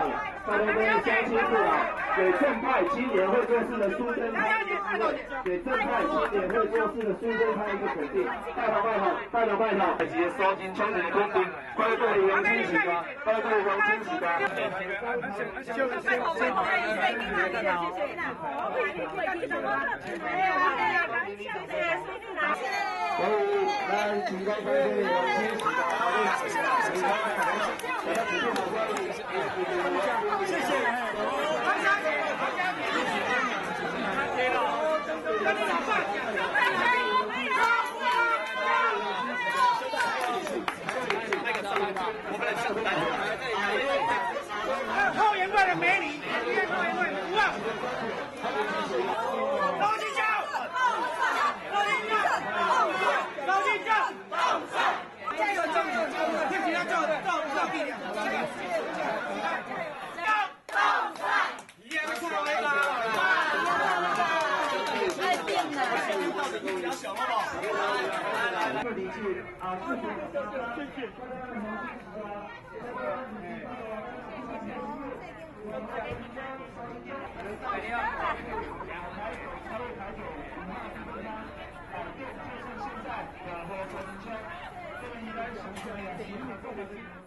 大家都要相清楚啊！给正派青年会做事的苏贞昌一个机会，给正派青年会做事的苏贞昌一个肯定。拜托拜托拜托拜托！以及收金冲人空兵，快对王清时的，快对王清时的。所以，咱提高对王清时的谢谢。 后援会的美女，后援会5万。高金江，高金江，高金江，这个政府看起来照不上力量。小好不好？这里是啊，谢谢。现在和陈车，这个应该形成了